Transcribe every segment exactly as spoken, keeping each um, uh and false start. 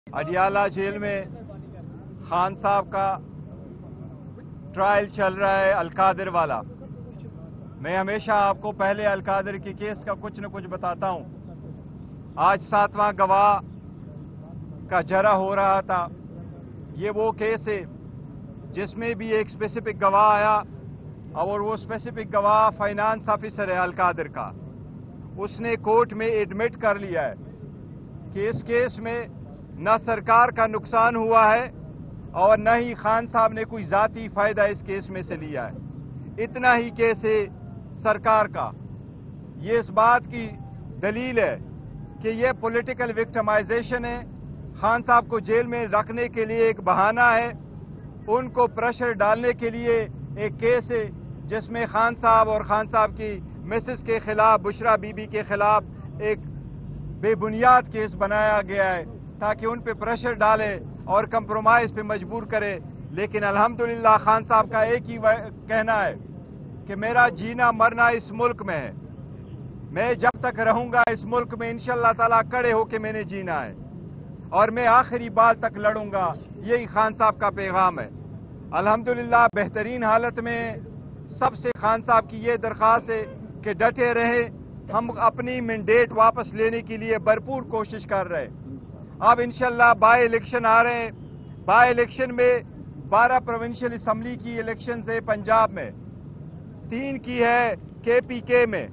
Adiala jail में खान साहब का ट्रायल चल रहा है अलकादिर वाला। मैं हमेशा आपको पहले अलकादिर के केस का कुछ न कुछ बताता हूं। आज सातवां गवाह का जरा हो रहा था। ये वो केस है जिसमें भी एक स्पेसिफिक गवाह आया और वो स्पेसिफिक गवाह फाइनेंस ऑफिसर है अलकादिर का। उसने कोर्ट में एडमिट कर लिया है कि इस केस में न सरकार का नुकसान हुआ है और न ही खान साहब ने कोई ज़ाती फ़ायदा इस केस में से लिया है। इतना ही केस है सरकार का। ये इस बात की दलील है कि ये पॉलिटिकल विक्टिमाइजेशन है। खान साहब को जेल में रखने के लिए एक बहाना है, उनको प्रेशर डालने के लिए एक केस है जिसमें खान साहब और खान साहब की मिसेस के खिलाफ, बुशरा बीबी के खिलाफ एक बेबुनियाद केस बनाया गया है ताकि उन पे प्रेशर डाले और कंप्रोमाइज पे मजबूर करे। लेकिन अल्हम्दुलिल्लाह खान साहब का एक ही कहना है कि मेरा जीना मरना इस मुल्क में है, मैं जब तक रहूंगा इस मुल्क में इंशाअल्लाह ताला खड़े होके मैंने जीना है और मैं आखिरी बाल तक लड़ूंगा। यही खान साहब का पैगाम है। अल्हम्दुलिल्लाह बेहतरीन हालत में सबसे खान साहब की ये दरख्वास्त है कि डटे रहे। हम अपनी मैंडेट वापस लेने के लिए भरपूर कोशिश कर रहे हैं। अब इंशाअल्लाह बाय इलेक्शन आ रहे हैं। बाय इलेक्शन में बारह प्रोविंशियल असम्बली की इलेक्शन है पंजाब में, तीन की है के पी के में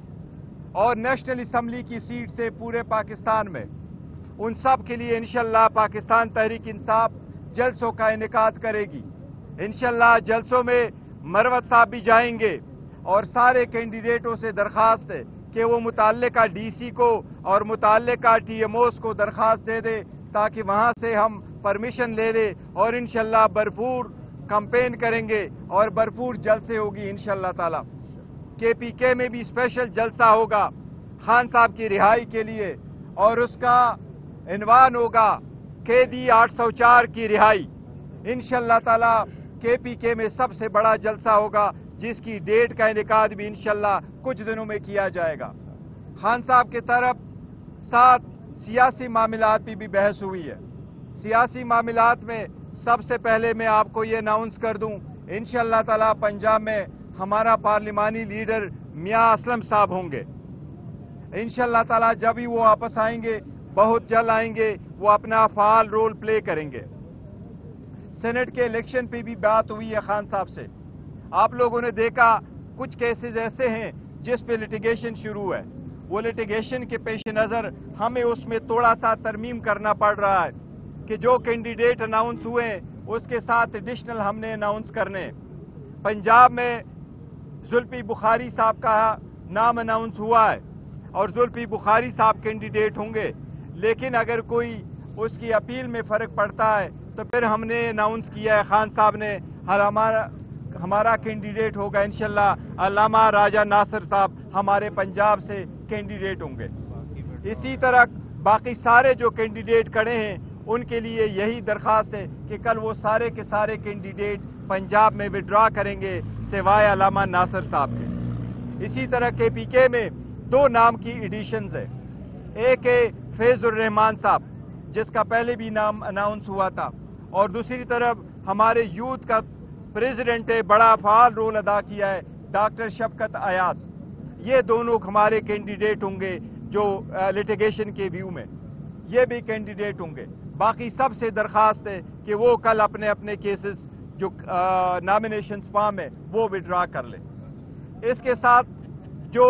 और नेशनल असम्बली की सीट से पूरे पाकिस्तान में। उन सब के लिए इंशाअल्लाह पाकिस्तान तहरीक इंसाफ जलसों का इनेकाद करेगी। इंशाअल्लाह जलसों में मरवत साहब भी जाएंगे और सारे कैंडिडेटों से दरख्वास्त है कि वो मुताल्लिका डी सी को और मुताल्लिका टी एम ओज़ को दरख्वास्त दे दे ताकि वहां से हम परमिशन ले ले और इंशाअल्लाह भरपूर कैंपेन करेंगे और भरपूर जलसे होगी इंशाअल्लाह ताला। के पी के में भी स्पेशल जलसा होगा खान साहब की रिहाई के लिए और उसका इन्वान होगा कैदी आठ सौ चार की रिहाई। इंशाअल्लाह ताला के पी के में सबसे बड़ा जलसा होगा जिसकी डेट का इनेकाद भी इंशाअल्लाह कुछ दिनों में किया जाएगा। खान साहब की तरफ साथ सियासी मामलात की भी बहस हुई है। सियासी मामलात में सबसे पहले मैं आपको ये अनाउंस कर दूं, इंशाअल्लाह ताला पंजाब में हमारा पार्लिमानी लीडर मियां असलम साहब होंगे। इंशाअल्लाह ताला जब भी वो वापस आएंगे, बहुत जल्द आएंगे, वो अपना फाल रोल प्ले करेंगे। सेनेट के इलेक्शन पे भी बात हुई है खान साहब से। आप लोगों ने देखा कुछ केसेस ऐसे हैं जिस पे लिटिगेशन शुरू है। वो लिटिगेशन के पेश नज़र हमें उसमें थोड़ा सा तरमीम करना पड़ रहा है कि जो कैंडिडेट अनाउंस हुए उसके साथ एडिशनल हमने अनाउंस करने। पंजाब में जुल्फी बुखारी साहब का नाम अनाउंस हुआ है और जुल्फी बुखारी साहब कैंडिडेट होंगे, लेकिन अगर कोई उसकी अपील में फ़र्क पड़ता है तो फिर हमने अनाउंस किया है खान साहब ने हमारा हमारा कैंडिडेट होगा इंशाअल्लाह अल्लामा राजा नासिर साहब हमारे पंजाब से कैंडिडेट होंगे। इसी तरह बाकी सारे जो कैंडिडेट खड़े हैं उनके लिए यही दरख्वास्त है कि कल वो सारे के सारे कैंडिडेट पंजाब में विड्रॉ करेंगे सिवाय अल्लामा नासिर साहब के। इसी तरह के पी के में दो नाम की एडिशंस है। एक है फैजुर रहमान साहब जिसका पहले भी नाम अनाउंस हुआ था और दूसरी तरफ हमारे यूथ का प्रेसिडेंट है, बड़ा फाल रोल अदा किया है, डॉक्टर शफकत अयाज। ये दोनों हमारे कैंडिडेट होंगे जो लिटिगेशन के व्यू में, ये भी कैंडिडेट होंगे। बाकी सबसे दरख्वास्त है कि वो कल अपने अपने केसेस जो नॉमिनेशन फॉर्म है वो विड्रॉ कर ले। इसके साथ जो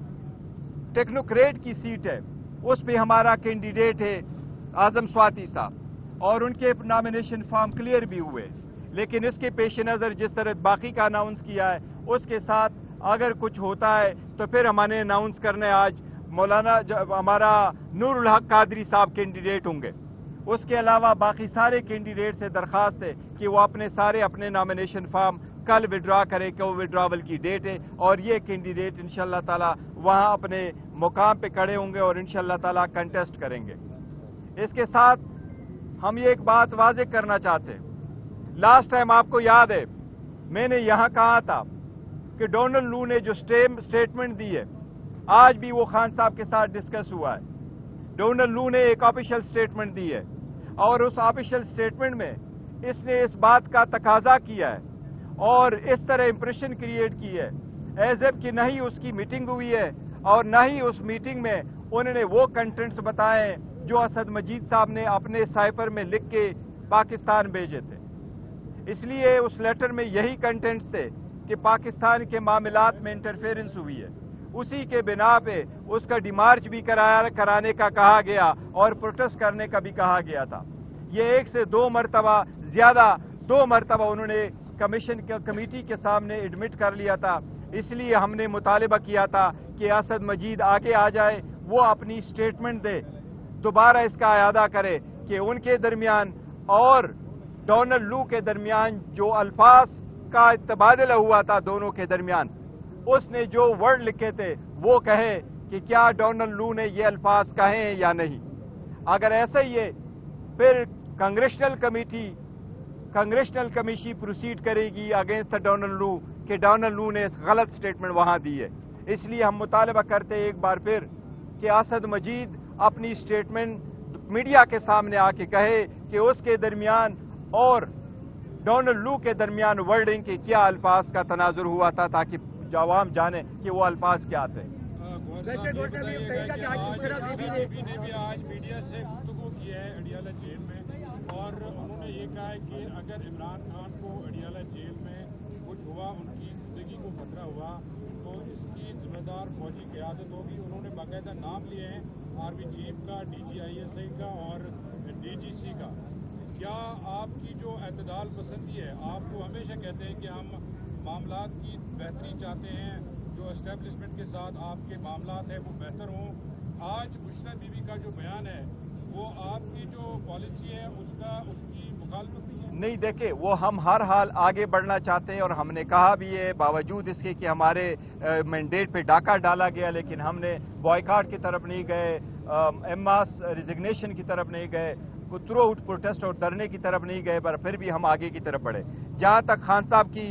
टेक्नोक्रेट की सीट है उस पे हमारा कैंडिडेट है आजम स्वाति साहब और उनके नॉमिनेशन फॉर्म क्लियर भी हुए, लेकिन इसके पेश नज़र जिस तरह बाकी का अनाउंस किया है उसके साथ अगर कुछ होता है तो फिर हमारे अनाउंस करने आज मौलाना हमारा नूरुल हक कादरी साहब कैंडिडेट होंगे। उसके अलावा बाकी सारे कैंडिडेट से दरख्वास्त है कि वो अपने सारे अपने नॉमिनेशन फॉर्म कल विड्रॉ करें कि वो विड्रॉवल की डेट है और ये कैंडिडेट इंशाअल्लाह ताला वहाँ अपने मुकाम पे खड़े होंगे और इंशाअल्लाह ताला कंटेस्ट करेंगे। इसके साथ हम ये एक बात वाज़ेह करना चाहते हैं। लास्ट टाइम आपको याद है मैंने यहाँ कहा था कि डोनाल्ड लू ने जो स्टेटमेंट दी है आज भी वो खान साहब के साथ डिस्कस हुआ है। डोनाल्ड लू ने एक ऑफिशियल स्टेटमेंट दी है اور اس آفیشیل اسٹیٹمنٹ میں اس نے اس بات کا تقاضا کیا ہے اور اس طرح امپریشن کریٹ کی ہے ایز ایف کہ نہ ہی اس کی میٹنگ ہوئی ہے اور نہ ہی اس میٹنگ میں انہوں نے وہ کنٹینٹس بتائے جو اسد مجید صاحب نے اپنے سائفر میں لکھ کے پاکستان بھیجے تھے. اس لیے اس لیٹر میں یہی کنٹینٹس تھے کہ پاکستان کے معاملات میں انٹرفیرنس ہوئی ہے. اسی کے بنا پہ اس کا ڈیمارچ بھی کرانے کا کہا گیا اور پروٹیسٹ کرنے کا بھی کہا گیا تھا. یہ ایک سے دو مرتبہ زیادہ دو مرتبہ انہوں نے کمیشن کمیٹی کے سامنے ایڈمٹ کر لیا تھا. اس لیے ہم نے مطالبہ کیا تھا کہ اسد مجید آگے آ جائے, وہ اپنی سٹیٹمنٹ دے, دوبارہ اس کا اعادہ کرے کہ ان کے درمیان اور ڈونلڈ لو کے درمیان جو الفاظ کا تبادلہ ہوا تھا دونوں کے درمیان, اس نے جو ورڈ لکھے تھے وہ کہے کہ کیا ڈونلڈ لو نے یہ الفاظ کہے یا نہیں. اگر ایسا ہی ہے پھر congressional committee congressional commission proceed کرے گی اگینسٹ ڈونلڈ لو کہ ڈونلڈ لو نے غلط سٹیٹمنٹ وہاں دی ہے. اس لیے ہم مطالبہ کرتے ہیں ایک بار پھر کہ اسد مجید اپنی سٹیٹمنٹ میڈیا کے سامنے آ کے کہے کہ اس کے درمیان اور ڈونلڈ لو کے درمیان ورڈنگ کے کیا الفاظ کا تناظر ہوا تھا تاکہ عوام جانے کہ وہ الفاظ کیا تھے. آج میڈیا سے گفتگو کی ہے اڈیالہ جیل میں اور انہوں نے یہ کہا ہے کہ اگر عمران خان کو اڈیالہ جیل میں کچھ ہوا, ان کی زندگی کو خطرہ ہوا, تو اس کی ذمہ دار فوجی قیادت ہوگی. انہوں نے باقاعدہ نام لیے ہیں آرمی چیف کا, D G I S I کا اور ڈی جی سی کا. کیا آپ کی جو اعتدال پسندی ہے, آپ کو ہمیشہ کہتے ہیں کہ ہم معاملات کی بہتری چاہتے ہیں, جو اسٹیبلشمنٹ کے ساتھ آپ کے معاملات ہیں وہ بہتر ہوں, آج بشرا بی بی کا جو بیان ہے وہ آپ کی جو پالیسی ہے اس کا اس کی مخالفت نہیں ہے؟ نہیں, دیکھیں وہ ہم ہر حال آگے بڑھنا چاہتے ہیں اور ہم نے کہا بھی ہے باوجود اس کے کہ ہمارے مینڈیٹ پہ ڈاکہ ڈالا گیا لیکن ہم نے بوائیکاٹ کی طرف نہیں گئے, ایماس ریزگنیشن کی طرف نہیں گئے, تھرو آؤٹ پروٹیسٹ اور دھرنے کی طرف نہیں گئے, پر پھر بھی ہم آگے کی طرف بڑھے. جہاں تک خان صاحب کی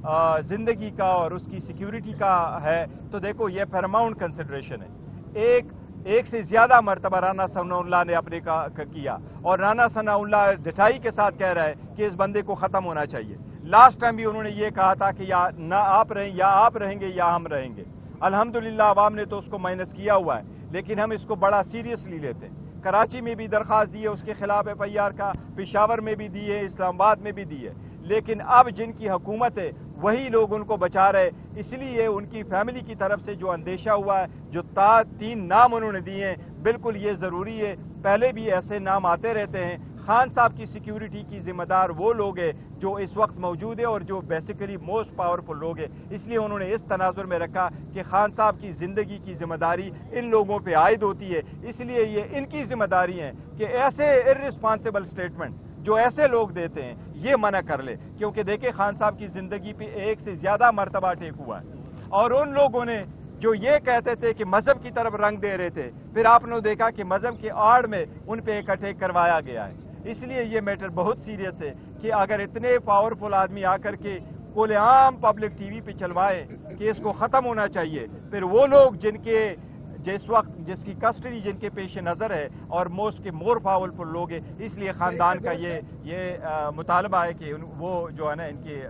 زندگی کا اور اس کی سیکیورٹی کا ہے تو دیکھو یہ پیراماؤنٹ کنسیڈریشن ہے. ایک ایک سے زیادہ مرتبہ رانا ثناء اللہ نے اپنے کا کیا اور رانا ثناء اللہ ڈٹائی کے ساتھ کہہ رہا ہے کہ اس بندے کو ختم ہونا چاہیے. لاسٹ ٹائم بھی انہوں نے یہ کہا تھا کہ یا نہ آپ رہیں یا آپ رہیں گے یا ہم رہیں گے. الحمدللہ عوام نے تو اس کو مائنس کیا ہوا ہے لیکن ہم اس کو بڑا سیریسلی لیتے ہیں. کراچی میں بھی درخواست دی ہے اس کے خلاف ایف آئی آر کا, پشاور میں بھی دی ہے, اسلام آباد میں بھی دی ہے, لیکن اب جن کی حکومت ہے وہی لوگ ان کو بچا رہے. اس لیے ان کی فیملی کی طرف سے جو اندیشہ ہوا ہے, جو تا تین نام انہوں نے دیے ہیں, بالکل یہ ضروری ہے. پہلے بھی ایسے نام آتے رہتے ہیں. خان صاحب کی سیکیورٹی کی ذمہ دار وہ لوگ ہیں جو اس وقت موجود ہیں اور جو بیسیکلی موسٹ پاورفل لوگ ہیں. اس لیے انہوں نے اس تناظر میں رکھا کہ خان صاحب کی زندگی کی ذمہ داری ان لوگوں پہ عائد ہوتی ہے. اس لیے یہ ان کی ذمہ داری ہے کہ ایسے ارسپانسبل سٹیٹمنٹ جو ایسے لوگ دیتے ہیں یہ منع کر لے, کیونکہ دیکھیں خان صاحب کی زندگی پہ ایک سے زیادہ مرتبہ ٹیک ہوا ہے. اور ان لوگوں نے جو یہ کہتے تھے کہ مذہب کی طرف رنگ دے رہے تھے, پھر آپ نے دیکھا کہ مذہب کے آڑ میں ان پہ ایک اٹیک کروایا گیا ہے. اس لیے یہ میٹر بہت سیریس ہے کہ اگر اتنے پاورفل آدمی آ کر کے کھلے عام پبلک ٹی وی پہ چلوائے کہ اس کو ختم ہونا چاہیے, پھر وہ لوگ جن کے جس وقت جس کی کسٹڈی جن کے پیش نظر ہے اور موسٹ کے مور پاورفل لوگ ہیں, اس لیے خاندان کا یہ یہ مطالبہ ہے کہ وہ جو ہے نا ان کے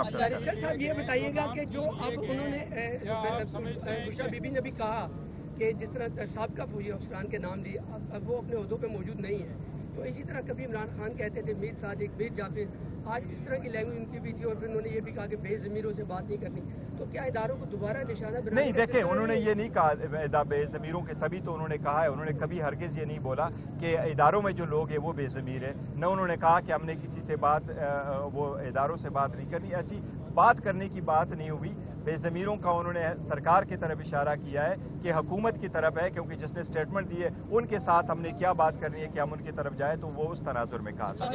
صاحب یہ بتائیے گا کہ جو اب انہوں نے بشرا بی بی نے بھی کہا کہ جس طرح سابقہ فوجی افسران کے نام لیے اب وہ اپنے عہدوں پہ موجود نہیں ہے, تو اسی طرح کبھی عمران خان کہتے تھے میر صادق, میر جعفر, آج اس طرح کی لینگویج ان کی بھی تھی اور پھر انہوں نے یہ بھی کہا کہ بے ضمیروں سے بات نہیں کرنی. تو کیا اداروں کو دوبارہ نشانہ بنانے نہیں, دیکھیں انہوں نے یہ نہیں کہا بے ضمیروں کے, تبھی تو انہوں نے کہا ہے. انہوں نے کبھی ہرگز یہ نہیں بولا کہ اداروں میں جو لوگ ہیں وہ بے ضمیر ہیں. نہ انہوں نے کہا کہ ہم نے کسی سے بات وہ اداروں سے بات نہیں کرنی, ایسی بات کرنے کی بات نہیں ہوئی. بے ضمیروں کا انہوں نے سرکار کی طرف اشارہ کیا ہے کہ حکومت کی طرف ہے, کیونکہ جس نے اسٹیٹمنٹ دی ہے ان کے ساتھ ہم نے کیا بات کرنی ہے کہ ہم ان کی طرف جائیں, تو وہ اس تناظر میں کہا تھا.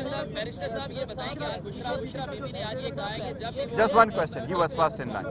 Just one question, he was first in line.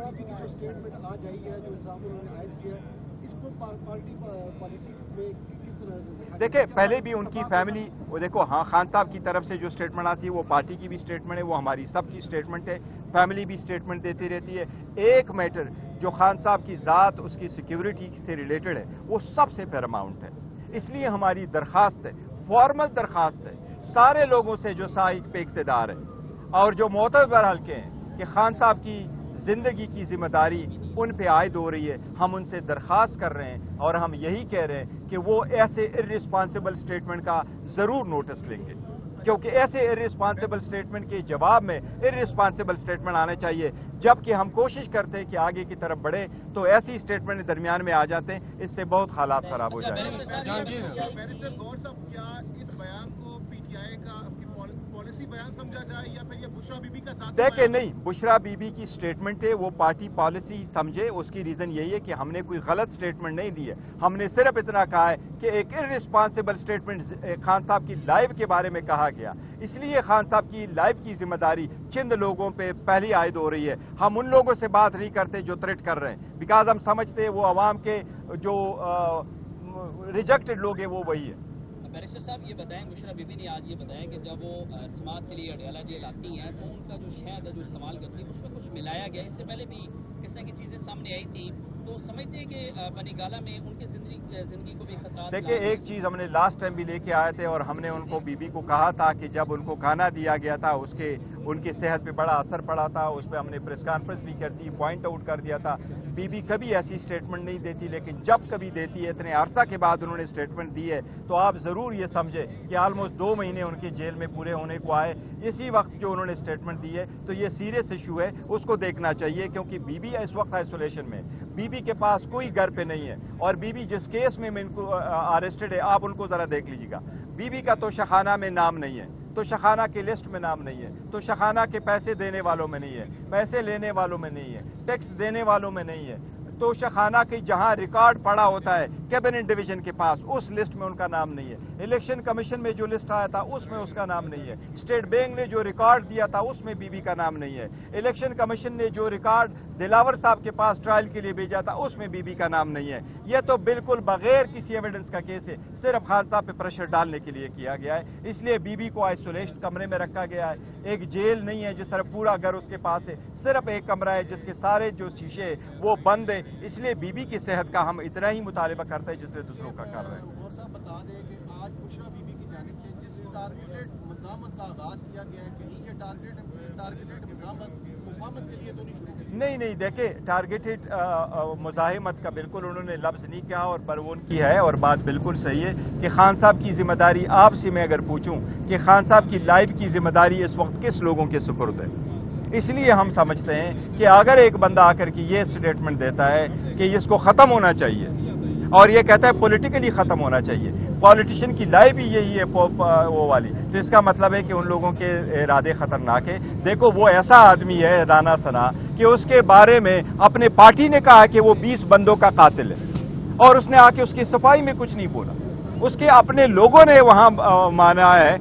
دیکھیں پہلے بھی ان کی فیملی, وہ دیکھو ہاں خان صاحب کی طرف سے جو اسٹیٹمنٹ آتی ہے وہ پارٹی کی بھی اسٹیٹمنٹ ہے, وہ ہماری سب کی اسٹیٹمنٹ ہے, فیملی بھی اسٹیٹمنٹ دیتی رہتی ہے. ایک میٹر جو خان صاحب کی ذات اس کی سیکیورٹی سے ریلیٹڈ ہے وہ سب سے پیراماؤنٹ ہے. اس لیے ہماری درخواست ہے फॉर्मल दरखास्त है सारे लोगों से जो साइड पे इक्तदार है और जो मोतबर हल्के हैं कि खान साहब की जिंदगी की जिम्मेदारी उन पे आयद हो रही है, हम उनसे दरखास्त कर रहे हैं और हम यही कह रहे हैं कि वो ऐसे इर्रिस्पॉन्सिबल स्टेटमेंट का जरूर नोटिस लेंगे, क्योंकि ऐसे इर्रिस्पॉन्सिबल स्टेटमेंट के जवाब में इर्रिस्पॉन्सिबल स्टेटमेंट आने चाहिए। जबकि हम कोशिश करते हैं कि आगे की तरफ बढ़े तो ऐसी स्टेटमेंट दरमियान में आ जाते हैं, इससे बहुत हालात खराब हो जाएंगे। समझा जाए या फिर ये बुशरा बीबी का साथ देखे नहीं, बुशरा बीबी की स्टेटमेंट है, वो पार्टी पॉलिसी समझे। उसकी रीजन यही है कि हमने कोई गलत स्टेटमेंट नहीं दी है, हमने सिर्फ इतना कहा है कि एक इर्रिस्पॉन्सिबल स्टेटमेंट खान साहब की लाइफ के बारे में कहा गया, इसलिए खान साहब की लाइफ की जिम्मेदारी चंद लोगों पे पहली आयद हो रही है। हम उन लोगों से बात नहीं करते जो थ्रेट कर रहे हैं, बिकॉज हम समझते हैं वो अवाम के जो रिजेक्टेड लोग हैं वो वही है। बैरिस्टर साहब ये बताएं, बुशरा बीबी ने आज ये बताया कि जब वो समाअत के लिए अडियाला जेल आती हैं तो उनका जो शहद है जो इस्तेमाल करती है उसमें कुछ मिलाया गया। इससे पहले भी इस तरह की चीजें सामने आई थी, तो समझते हैं कि बनीगाला में उनकी जिंदगी जिंदगी को भी खतरा। देखिए, एक चीज हमने लास्ट टाइम भी लेके आए थे और हमने उनको बीबी को कहा था कि जब उनको खाना दिया गया था उसके उनकी सेहत पे बड़ा असर पड़ा था, उस पर हमने प्रेस कॉन्फ्रेंस भी कर दी, पॉइंट आउट कर दिया था। बीबी कभी ऐसी स्टेटमेंट नहीं देती, लेकिन जब कभी देती है, इतने अरसा के बाद उन्होंने स्टेटमेंट दी है, तो आप जरूर ये समझे कि ऑलमोस्ट दो महीने उनके जेल में पूरे होने को आए, इसी वक्त जो उन्होंने स्टेटमेंट दी है, तो ये सीरियस इशू है, उसको देखना चाहिए। क्योंकि बीबी इस वक्त आइसोलेशन में, बीबी के पास कोई घर पे नहीं है, और बीबी जिस केस में इनको अरेस्टेड है आप उनको जरा देख लीजिएगा। बीबी का तो शखाना में नाम नहीं है, तो शखाना की लिस्ट में नाम नहीं है, तो शखाना के पैसे देने वालों में नहीं है, पैसे लेने वालों में नहीं है, टैक्स देने वालों में नहीं है, तो शखाना की जहां रिकॉर्ड पड़ा होता है कैबिनेट डिवीजन के पास, उस लिस्ट में उनका नाम नहीं है। इलेक्शन कमीशन में जो लिस्ट आया था उसमें उसका नाम नहीं है। स्टेट बैंक ने जो रिकॉर्ड दिया था उसमें बीबी का नाम नहीं है। इलेक्शन कमीशन ने जो रिकॉर्ड दिलावर साहब के पास ट्रायल के लिए भेजा था उसमें बीबी का नाम नहीं है। यह तो बिल्कुल बगैर किसी एविडेंस का केस है, सिर्फ खान साहब पे प्रेशर डालने के लिए किया गया है, इसलिए बीबी को आइसोलेशन कमरे में रखा गया है। एक जेल नहीं है जिस तरह पूरा घर उसके पास है, सिर्फ एक कमरा है जिसके सारे जो शीशे वो बंद है, इसलिए बीबी की सेहत का हम इतना ही मुतालिबा करते हैं जितने दूसरों का कर रहे हैं। और साहब बता दें कि आज बुशरा बीबी की जानिब से जिस टारगेटेड मज़ामत का आगाज किया गया है, कहीं ये टारगेट टारगेटेड मज़ामत मुफाहमत के लिए तो नहीं शुरू की? नहीं नहीं, देखे, टारगेटेड मुजाहिमत का बिल्कुल उन्होंने लफ्ज नहीं किया, और पर वो उनकी है, और बात बिल्कुल सही है कि खान साहब की जिम्मेदारी, आपसे मैं अगर पूछूं कि खान साहब की लाइफ की जिम्मेदारी इस वक्त किस लोगों के सुपुर्द है, इसलिए हम समझते हैं कि अगर एक बंदा आकर के ये स्टेटमेंट देता है कि इसको खत्म होना चाहिए और ये कहता है पॉलिटिकली खत्म होना चाहिए, पॉलिटिशियन की लाइफ ही यही है वो वाली, तो इसका मतलब है कि उन लोगों के इरादे खतरनाक है। देखो, वो ऐसा आदमी है राना सना कि उसके बारे में अपने पार्टी ने कहा कि वो बीस बंदों का कातिल है और उसने आके उसकी सफाई में कुछ नहीं बोला। उसके अपने लोगों ने वहां माना है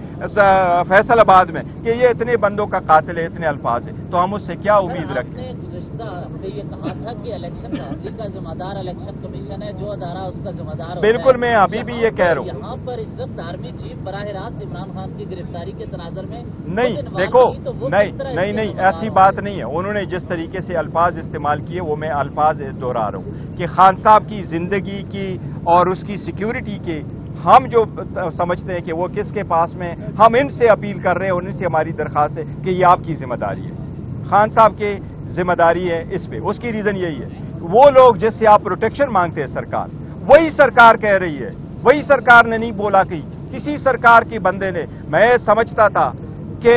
फैसलाबाद में कि ये इतने बंदों का कातिल है, इतने अल्फाज है, तो हम उससे क्या उम्मीद रखते हैं? गुज़िश्ता हफ्ते ये कहा था कि इलेक्शन बहाली का जिम्मेदार इलेक्शन कमीशन है, जो अदारा उसका जिम्मेदार। बिल्कुल, मैं अभी भी ये कह रहा हूँ, यहाँ पर इज्जत आर्मी चीफ बराह रास्त इमरान खान की गिरफ्तारी के तनाजर में नहीं, देखो, नहीं नहीं नहीं ऐसी बात नहीं है। उन्होंने जिस तरीके से अल्फाज इस्तेमाल किए वो मैं अल्फाज दोहरा रहा हूँ कि खान साहब की जिंदगी की और उसकी सिक्योरिटी के हम जो समझते हैं कि वो किसके पास में, हम इनसे अपील कर रहे हैं, उनसे हमारी दरखास्त है कि ये आपकी जिम्मेदारी है, खान साहब की जिम्मेदारी है इस पे। उसकी रीजन यही है, वो लोग जिससे आप प्रोटेक्शन मांगते हैं सरकार, वही सरकार कह रही है, वही सरकार ने नहीं बोला कि किसी सरकार के बंदे ने। मैं समझता था कि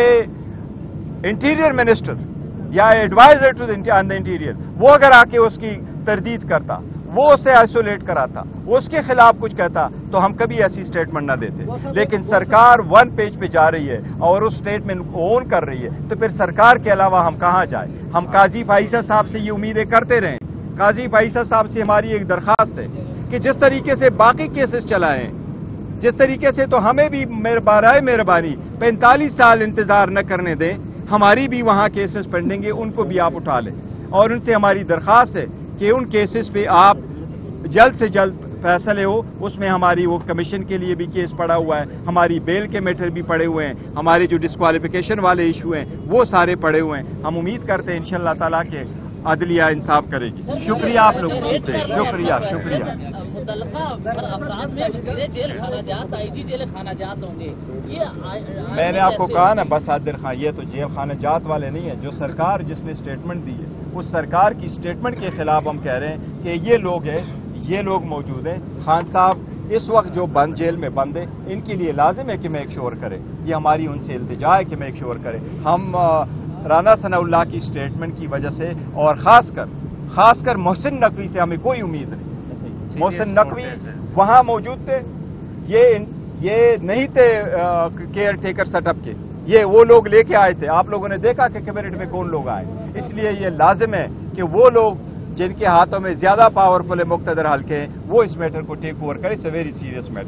इंटीरियर मिनिस्टर या एडवाइजर टू द इंटीरियर वो अगर आके उसकी तरदीद करता, वो उसे आइसोलेट कराता, उसके खिलाफ कुछ कहता, तो हम कभी ऐसी स्टेटमेंट ना देते। लेकिन सरकार वन पेज पे जा रही है और उस स्टेटमेंट को ओन कर रही है, तो फिर सरकार के अलावा हम कहाँ जाए? हम काजी फाइसा साहब से ये उम्मीदें करते रहें। काजी फाइसा साहब से हमारी एक दरखास्त है कि जिस तरीके से बाकी केसेस चलाएं, जिस तरीके से, तो हमें भी बराए मेहरबानी पैंतालीस साल इंतजार न करने दें। हमारी भी वहाँ केसेस पेंडिंग है, उनको भी आप उठा लें, और उनसे हमारी दरखास्त है कि उन केसेस पे आप जल्द से जल्द फैसले हो। उसमें हमारी वो कमीशन के लिए भी केस पड़ा हुआ है, हमारी बेल के मैटर भी पड़े हुए हैं, हमारे जो डिस्क्वालिफिकेशन वाले इशू हैं वो सारे पड़े हुए हैं। हम उम्मीद करते हैं इंशाअल्लाह ताला के अदलिया इंसाफ करेगी। शुक्रिया आप लोगों से, शुक्रिया शुक्रिया। मुतल्लका अफराद में वज़ीर जेल खाना जात, आई जी जेल खाना जात होंगे। ये मैंने आपको कहा ना बस आदिर खान, ये तो जेल खाना जात वाले नहीं है। जो सरकार जिसने स्टेटमेंट दी है उस सरकार की स्टेटमेंट के खिलाफ हम कह रहे हैं कि ये लोग हैं, ये लोग मौजूद हैं। खान साहब इस वक्त जो बंद जेल में बंद है, इनके लिए लाजिम है कि मेक श्योर करें, ये हमारी उनसे इल्तिजा है कि मेक श्योर करें। हम राना सनाउल्लाह की स्टेटमेंट की वजह से और खासकर खासकर मोहसिन नकवी से हमें कोई उम्मीद नहीं। मोहसिन नकवी वहां मौजूद थे, ये ये नहीं थे केयर टेकर सेटअप के, ये वो लोग लेके आए थे। आप लोगों ने देखा कि कैबिनेट में कौन लोग आए। इसलिए ये लाजिम है कि वो लोग जिनके हाथों में ज्यादा पावरफुल है मुक्तदर हल्के हैं, वो इस मैटर को टेक ओवर करें। It's a very serious matter.